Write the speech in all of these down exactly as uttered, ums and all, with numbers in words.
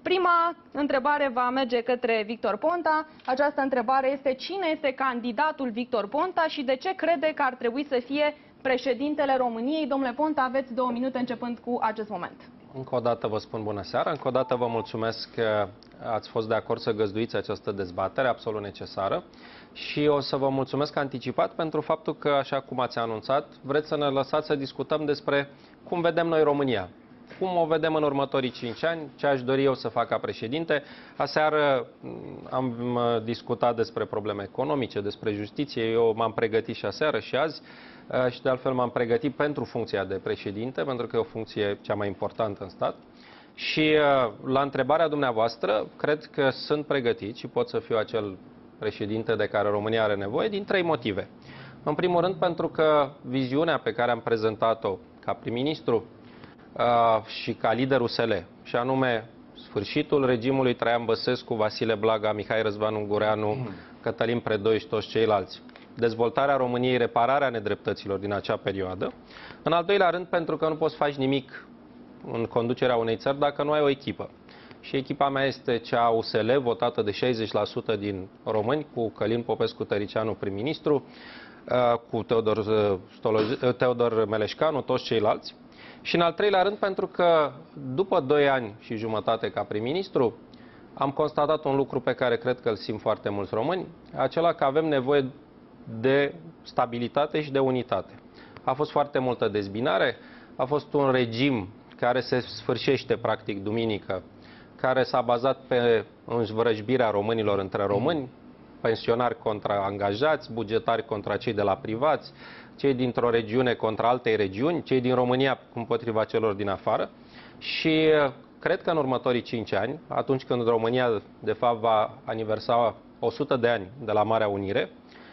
Prima întrebare va merge către Victor Ponta. Această întrebare este: cine este candidatul Victor Ponta și de ce crede că ar trebui să fie președintele României? Domnule Ponta, aveți două minute începând cu acest moment. Încă o dată vă spun bună seara, încă o dată vă mulțumesc că ați fost de acord să găzduiți această dezbatere absolut necesară și o să vă mulțumesc anticipat pentru faptul că, așa cum ați anunțat, vreți să ne lăsați să discutăm despre cum vedem noi România. Cum o vedem în următorii cinci ani, ce aș dori eu să fac ca președinte. Aseară am discutat despre probleme economice, despre justiție, eu m-am pregătit și aseară și azi și de altfel m-am pregătit pentru funcția de președinte, pentru că e o funcție cea mai importantă în stat. Și la întrebarea dumneavoastră, cred că sunt pregătit și pot să fiu acel președinte de care România are nevoie din trei motive. În primul rând pentru că viziunea pe care am prezentat-o ca prim-ministru Uh, și ca lider U S L, și anume sfârșitul regimului Traian Băsescu, Vasile Blaga, Mihai Răzvan Ungureanu, mm. Cătălin Predoi și toți ceilalți. Dezvoltarea României, repararea nedreptăților din acea perioadă. În al doilea rând, pentru că nu poți face nimic în conducerea unei țări dacă nu ai o echipă. Și echipa mea este cea U S L, votată de șaizeci la sută din români, cu Călin Popescu-Tăricianu prim-ministru, uh, cu Teodor, uh, Teodor Meleșcanu, toți ceilalți. Și în al treilea rând pentru că după doi ani și jumătate ca prim-ministru am constatat un lucru pe care cred că îl simt foarte mulți români, acela că avem nevoie de stabilitate și de unitate. A fost foarte multă dezbinare, a fost un regim care se sfârșește practic duminică, care s-a bazat pe învrăjbirea românilor între români, pensionari contra angajați, bugetari contra cei de la privați, cei dintr-o regiune contra altei regiuni, cei din România împotriva celor din afară. Și cred că în următorii cinci ani, atunci când România de fapt va aniversa o sută de ani de la Marea Unire,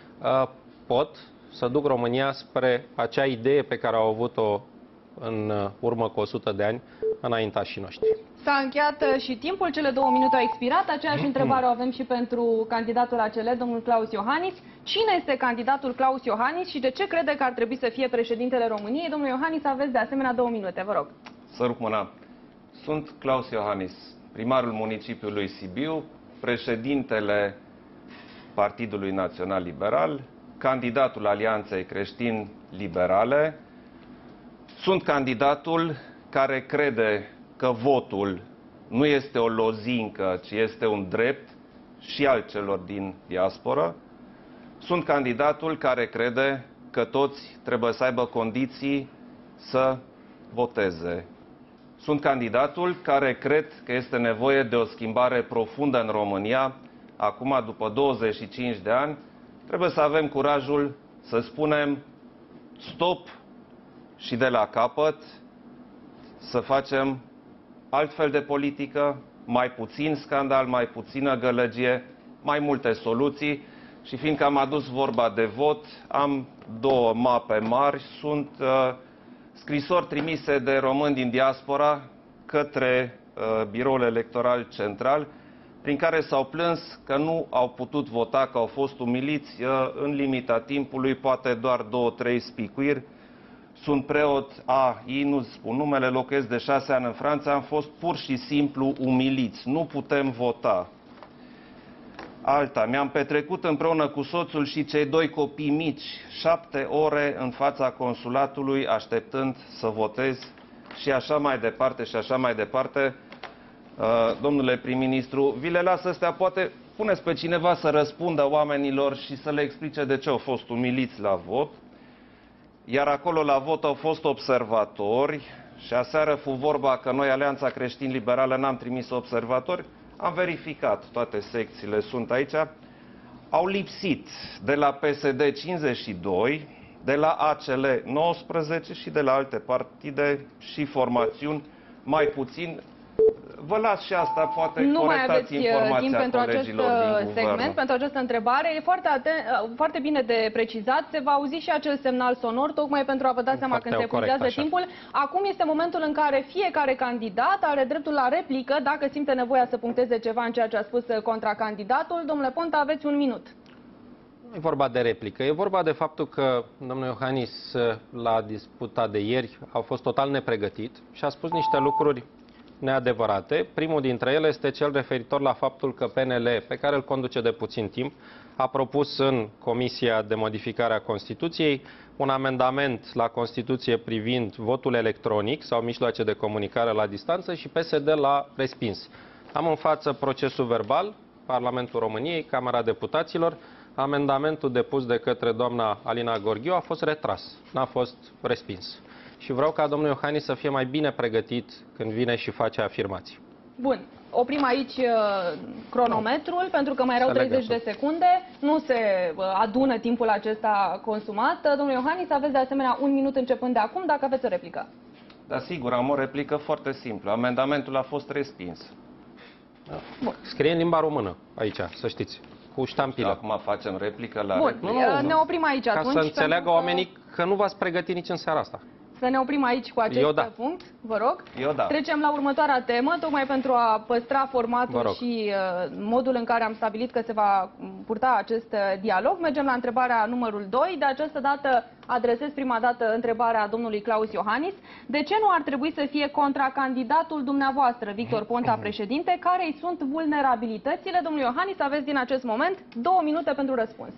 pot să duc România spre acea idee pe care au avut-o în urmă cu o sută de ani înaintașii noștri. S-a încheiat și timpul, cele două minute au expirat. Aceeași întrebare o avem și pentru candidatul A C L, domnul Klaus Iohannis. Cine este candidatul Klaus Iohannis și de ce crede că ar trebui să fie președintele României? Domnule Iohannis, aveți de asemenea două minute, vă rog. Să rup mâna. Sunt Klaus Iohannis, primarul municipiului Sibiu, președintele Partidului Național Liberal, candidatul Alianței Creștin-Liberale. Sunt candidatul care crede că votul nu este o lozincă, ci este un drept și al celor din diasporă. Sunt candidatul care crede că toți trebuie să aibă condiții să voteze. Sunt candidatul care cred că este nevoie de o schimbare profundă în România. Acum, după douăzeci și cinci de ani, trebuie să avem curajul să spunem stop și de la capăt, să facem altfel de politică, mai puțin scandal, mai puțină gălăgie, mai multe soluții. Și fiindcă am adus vorba de vot, am două mape mari. Sunt uh, scrisori trimise de români din diaspora către uh, Biroul Electoral Central, prin care s-au plâns că nu au putut vota, că au fost umiliți uh, în limita timpului, poate doar două, trei spicuiri. Sunt preot, a, ei nu spun numele, locuiesc de șase ani în Franța, am fost pur și simplu umiliți, nu putem vota. Alta, mi-am petrecut împreună cu soțul și cei doi copii mici șapte ore în fața consulatului așteptând să votez și așa mai departe și așa mai departe. Domnule prim-ministru, vi le las astea, poate puneți pe cineva să răspundă oamenilor și să le explice de ce au fost umiliți la vot. Iar acolo la vot au fost observatori și aseară fu vorba că noi, Alianța Creștin-Liberală, n-am trimis observatori. Am verificat, toate secțiile sunt aici. Au lipsit de la P S D cincizeci și doi, de la A C L nouăsprezece și de la alte partide și formațiuni mai puțin. Vă las și asta, poate nu corectați mai aveți timp pentru acest segment, guvern. pentru această întrebare. E foarte, atent, foarte bine de precizat. Se va auzi și acel semnal sonor, tocmai pentru a vă da seama când se epuizează timpul. Acum este momentul în care fiecare candidat are dreptul la replică, dacă simte nevoia să puncteze ceva în ceea ce a spus contracandidatul. Domnule Ponta, aveți un minut. Nu e vorba de replică, e vorba de faptul că domnul Iohannis, la disputa de ieri, a fost total nepregătit și a spus niște lucruri neadevărate. Primul dintre ele este cel referitor la faptul că P N L, pe care îl conduce de puțin timp, a propus în Comisia de Modificare a Constituției un amendament la Constituție privind votul electronic sau mijloace de comunicare la distanță și P S D l-a respins. Am în față procesul verbal, Parlamentul României, Camera Deputaților. Amendamentul depus de către doamna Alina Gorghiu a fost retras, n-a fost respins. Și vreau ca domnul Iohannis să fie mai bine pregătit când vine și face afirmații. Bun. Oprim aici uh, cronometrul, no. pentru că mai erau treizeci de secunde. Nu se uh, adună timpul acesta consumat. Domnul Iohannis, aveți de asemenea un minut începând de acum, dacă aveți o replică. Da, sigur, am o replică foarte simplă. Amendamentul a fost respins. Bun. Scrie în limba română aici, să știți, cu ștampilă. Acum facem replică la Bun, replică. Nu, nu, ne oprim aici ca atunci. Ca să înțeleagă oamenii că nu v-ați pregătit nici în seara asta. Să ne oprim aici cu acest Eu da. punct, vă rog. Eu da. Trecem la următoarea temă, tocmai pentru a păstra formatul și uh, modul în care am stabilit că se va purta acest uh, dialog. Mergem la întrebarea numărul doi. De această dată adresez prima dată întrebarea domnului Claus Iohannis. De ce nu ar trebui să fie contracandidatul dumneavoastră, Victor Ponta, președinte? Care îi sunt vulnerabilitățile? Domnul Iohannis, aveți din acest moment două minute pentru răspuns.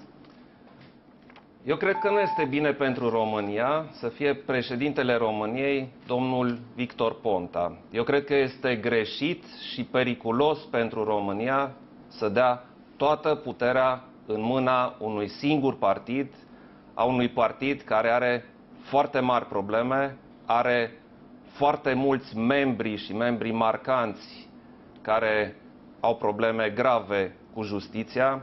Eu cred că nu este bine pentru România să fie președintele României domnul Victor Ponta. Eu cred că este greșit și periculos pentru România să dea toată puterea în mâna unui singur partid, a unui partid care are foarte mari probleme, are foarte mulți membri și membri marcanți care au probleme grave cu justiția.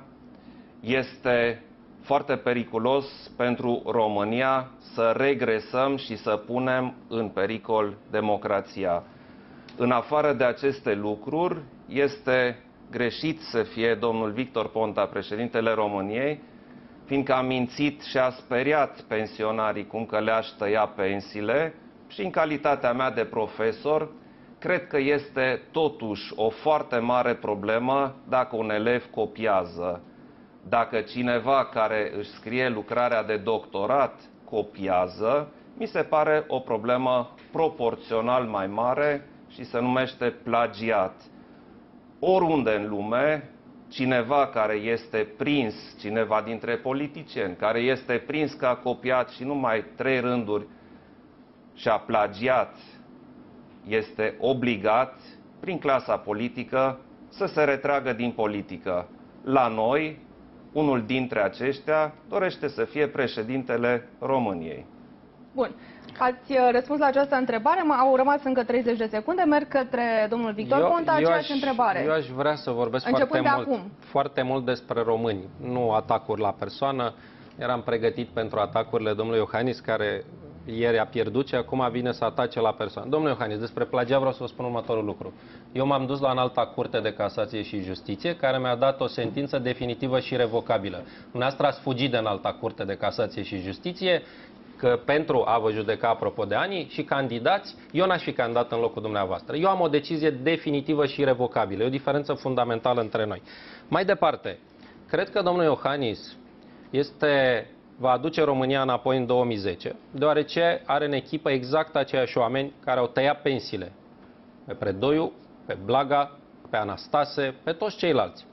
Este foarte periculos pentru România să regresăm și să punem în pericol democrația. În afară de aceste lucruri, este greșit să fie domnul Victor Ponta președintele României, fiindcă a mințit și a speriat pensionarii cum că le-aș tăia pensiile și în calitatea mea de profesor, cred că este totuși o foarte mare problemă dacă un elev copiază. Dacă cineva care își scrie lucrarea de doctorat copiază, mi se pare o problemă proporțional mai mare și se numește plagiat. Oriunde în lume, cineva care este prins, cineva dintre politicieni, care este prins că a copiat și numai trei rânduri și a plagiat, este obligat, prin clasa politică, să se retragă din politică. La noi, unul dintre aceștia dorește să fie președintele României. Bun. Ați răspuns la această întrebare, au rămas încă treizeci de secunde, merg către domnul Victor eu, Ponta, aceeași aș, întrebare. Eu aș vrea să vorbesc foarte mult, acum. foarte mult despre români, nu atacuri la persoană. Eram pregătit pentru atacurile domnului Iohannis, care ieri a pierdut și acum vine să atace la persoană. Domnule Iohannis, despre plagiat vreau să vă spun următorul lucru. Eu m-am dus la Înalta Curte de Casație și Justiție, care mi-a dat o sentință definitivă și revocabilă. Dumneavoastră ați fugit de Înalta Curte de Casație și Justiție, că pentru a vă judeca apropo de ani și candidați, eu n-aș fi candidat în locul dumneavoastră. Eu am o decizie definitivă și revocabilă. E o diferență fundamentală între noi. Mai departe, cred că domnul Iohannis este... va aduce România înapoi în două mii zece, deoarece are în echipă exact aceiași oameni care au tăiat pensiile. Pe Predoiu, pe Blaga, pe Anastase, pe toți ceilalți.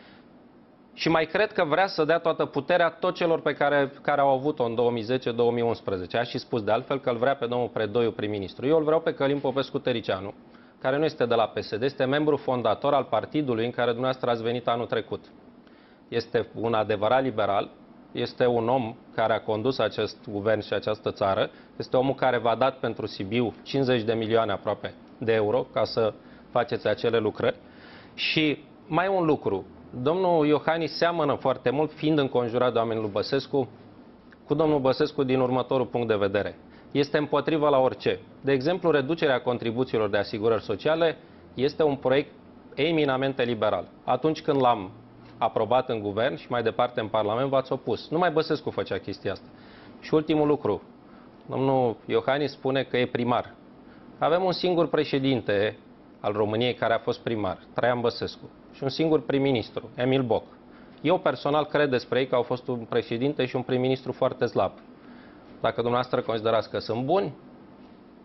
Și mai cred că vrea să dea toată puterea tot celor pe care, care au avut-o în două mii zece două mii unsprezece. Aș și spus de altfel că îl vrea pe domnul Predoiu prim-ministru. Eu îl vreau pe Călin Popescu-Tăricianu, care nu este de la P S D, este membru fondator al partidului în care dumneavoastră ați venit anul trecut. Este un adevărat liberal. Este un om care a condus acest guvern și această țară. Este omul care v-a dat pentru Sibiu cincizeci de milioane aproape de euro ca să faceți acele lucrări. Și mai un lucru. Domnul Iohannis seamănă foarte mult, fiind înconjurat de oamenii lui Băsescu, cu domnul Băsescu din următorul punct de vedere. Este împotrivă la orice. De exemplu, reducerea contribuțiilor de asigurări sociale este un proiect eminamente liberal. Atunci când l-am aprobat în guvern și mai departe în Parlament, v-ați opus. Numai Băsescu făcea chestia asta. Și ultimul lucru, domnul Iohannis spune că e primar. Avem un singur președinte al României care a fost primar, Traian Băsescu, și un singur prim-ministru, Emil Boc. Eu personal cred despre ei că au fost un președinte și un prim-ministru foarte slab. Dacă dumneavoastră considerați că sunt buni,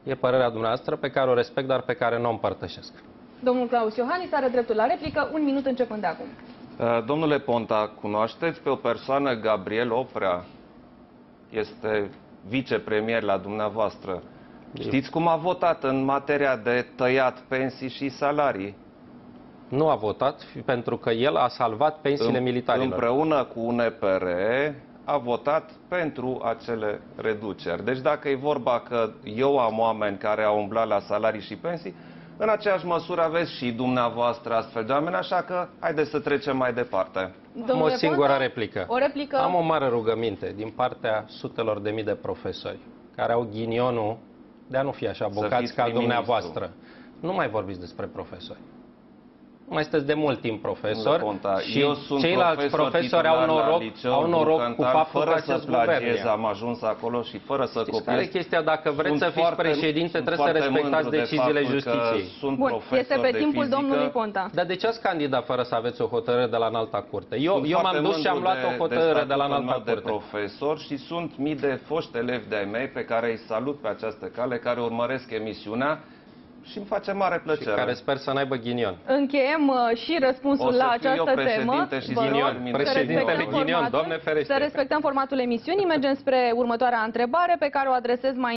E părerea dumneavoastră pe care o respect, dar pe care nu o împărtășesc. Domnul Claus Iohannis are dreptul la replică, un minut începând de acum. Domnule Ponta, cunoașteți pe o persoană, Gabriel Oprea? Este vicepremier la dumneavoastră. Știți cum a votat în materia de tăiat pensii și salarii? Nu a votat pentru că el a salvat pensiile militarilor. Împreună cu U N P R a votat pentru acele reduceri. Deci dacă e vorba că eu am oameni care au umblat la salarii și pensii, în aceeași măsură aveți și dumneavoastră astfel de oameni, așa că haideți să trecem mai departe. Am o singură Ponta, replică. O replică. Am o mare rugăminte din partea sutelor de mii de profesori care au ghinionul de a nu fi așa bocați ca dumneavoastră. Nu mai vorbiți despre profesori. Nu mai sunteți de mult timp profesor și eu sunt ceilalți profesor profesori au noroc, au noroc cu faptul că acest guvern am ajuns acolo și fără să copiez. Care e chestia? Dacă vreți să fiți președinte, trebuie să respectați deciziile justiției. Bun, este pe timpul domnului Ponta. Dar de ce ați candidat fără să aveți o hotărâre de la Înalta Curte? Eu, eu m-am dus și am luat o hotărâre de, de la Înalta Curte. de profesor și sunt mii de foști elevi de-ai mei pe care îi salut pe această cale, care urmăresc emisiunea. Și îmi face mare plăcere. Și care sper să n-aibă ghinion. Încheiem uh, și răspunsul la această temă. Și ghinion. Președintele ghinion, Doamne ferește. Să respectăm formatul emisiunii. Mergem spre următoarea întrebare pe care o adresez mai